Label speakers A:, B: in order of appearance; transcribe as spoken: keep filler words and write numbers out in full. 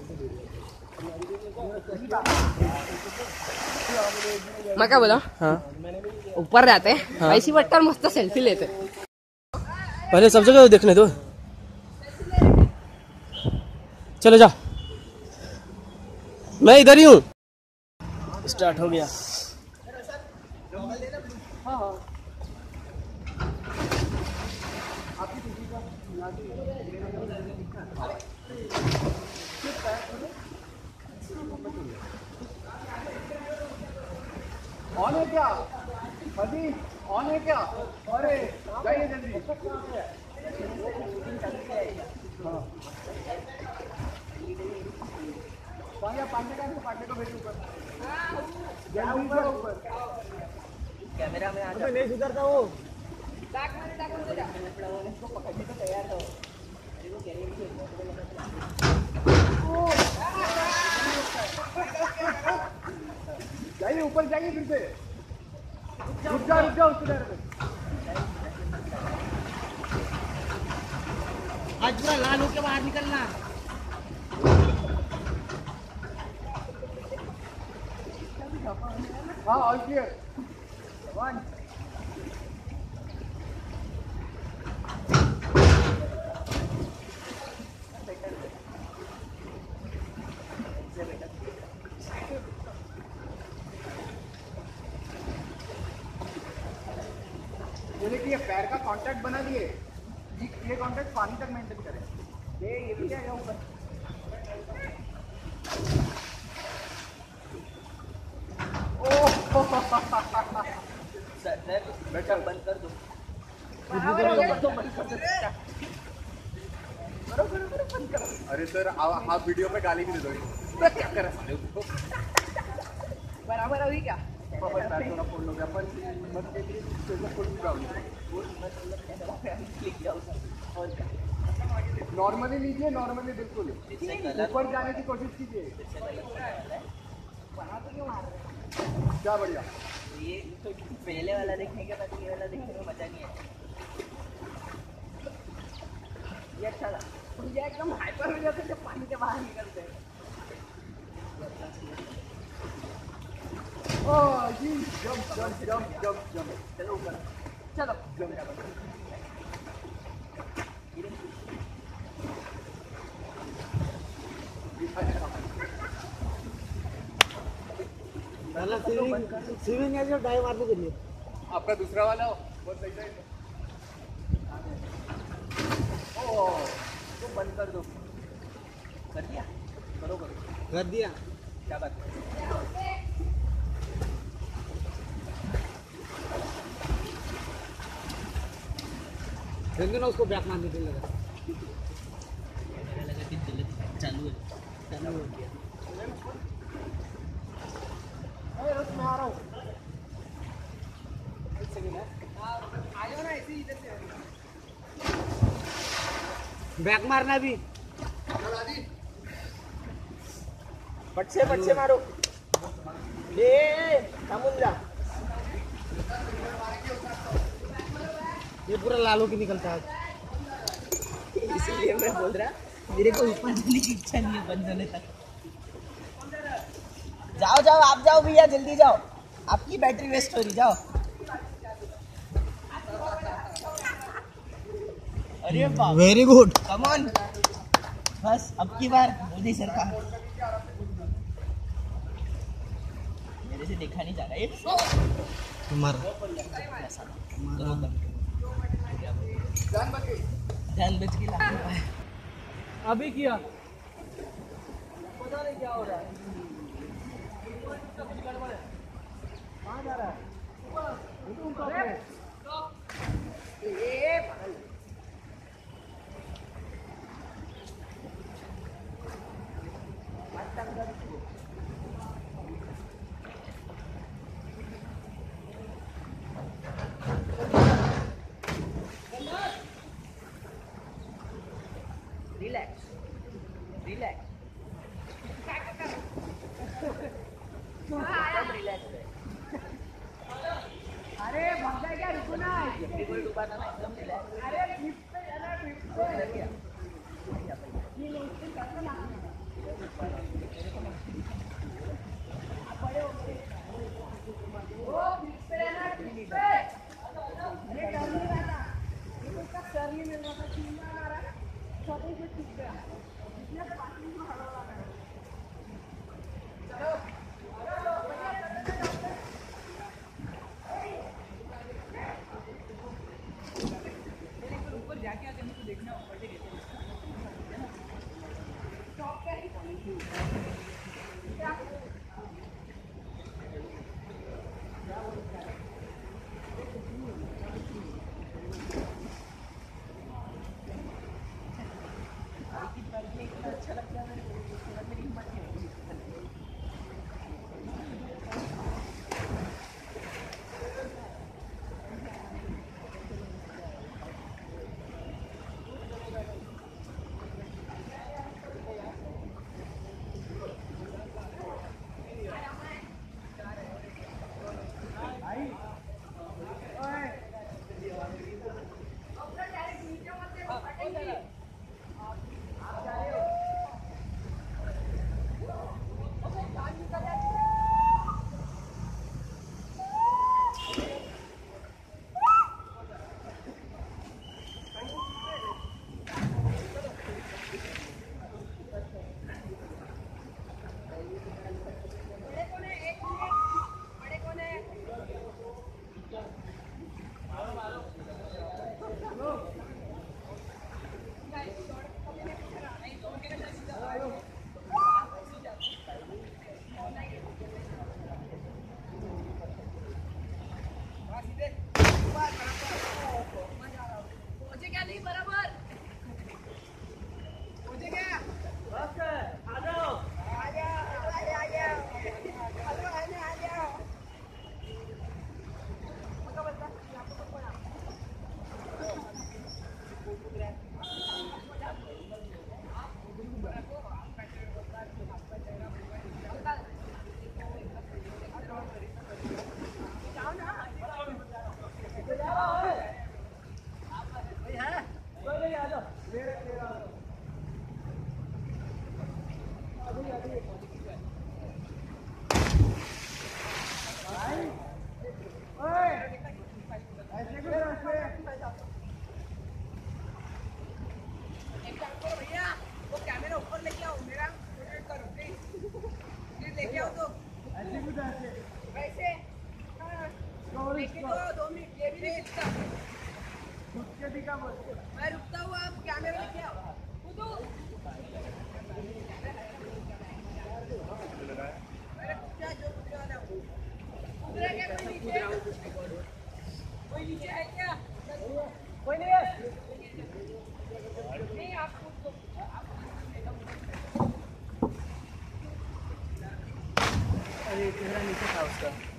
A: मैं क्या बोला? हाँ ऊपर जाते हैं, हाँ। ऐसी बट्टर मस्त सेल्फी लेते।
B: पहले सब जगह देखने दो। चलो जा, मैं इधर ही हूँ। स्टार्ट हो गया।
C: ऑन है क्या? अभी ऑन है क्या? अरे जाइए जल्दी। हाँ पांडे का पांडे को भेजो ऊपर। जल्दी ऊपर ऊपर। कैमरा में आ जा। नहीं सुधरता वो। डाक मारे डाक मारे जा। इसको पकड़ने को तैयार हो। देखो कैमरे में जाइए ऊपर जाइए फिर से। रुक जाओ रुक जाओ उसके डर पे। आज पूरा लाल होके बाहर निकलना। हाँ ऑल क्लियर। वन ये पैर का कांटेक्ट बना दिए, ये कांटेक्ट पानी तक मेंटेन करें। ये ये भी जाएगा ऊपर। ओह सर बेटा बंद कर दो। करो करो करो बंद करो। अरे सर आप वीडियो पे गाली भी दे दो। क्या कर रहे हो? बराबर अभी क्या थोड़ा फोन हो गया पर मत नॉर्मली लीजिए, नॉर्मली बिल्कुल ऊपर जाने की कोशिश कीजिए। क्या बढ़िया। ये तो पहले वाला देखने के बाद ये वाला देखने में मजा नहीं है। ये अच्छा था। मुझे एकदम हाइपर हो जाते जब पानी के बाहर निकलते हैं। ओह जी jump jump jump jump jump. चलो ऊपर चलो जंप। स्विमिंग है जो डाइव मारने के लिए। आपका दूसरा वाला हो बहुत सही है। ओह तो बंद कर दो। कर दिया करो करो कर दिया। क्या बात है? ना उसको बैक मारने के लिए लगा लगा कि चालू है चालू हो गया। अरे रुक मैं आ रहा हूँ। एक सेकंड है आ जाओ ना ऐसे इधर से। बैक मारना भी चल आदि पट से पट से मारो। ए समुद्र ये पूरा लालो की निकलता है। इसलिए मैं बोल रहा मेरे को ऊपर जाने की इच्छा नहीं है बंद होने तक। जाओ जाओ आप जाओ भैया जल्दी जाओ। आपकी बैटरी वेस्ट हो रही। जाओ। अरे बाप वेरी गुड कम ऑन। बस अब की बार मोदी सरकार। मेरे से देखा नहीं जा रहा ये मर जान बच के लाने पाए। अभी किया पता नहीं क्या हो रहा है। कहाँ जा रहा है? Relax relax relax. अरे भाग क्या रुको ना कोई डूबाना ना एकदम रिलैक्स। अरे ट्रिप पे जाना ट्रिप पे
A: मुझे क्या नहीं बराबर मुझे क्या
C: बस आ जाओ
A: आ जाओ आ जाओ आ जाओ आ जाओ आ जाओ मका बता आपको कोण एक काम करो भैया वो कैमरा ऊपर लेके आओ मेरा रोटेट करो प्लीज प्लीज लेके आओ तो वैसे हाँ लेके दो दो मिनट ये भी नहीं दिखता मैं रुकता हूँ आप कैमरा लेके आओ कूदो अरे कुछ जो कुछ वाला कूद रहा क्या कोई नीचे कोई नीचे है क्या कोई नहीं है नहीं आप कूद दो
C: अरे चेहरा नीचे था उसका।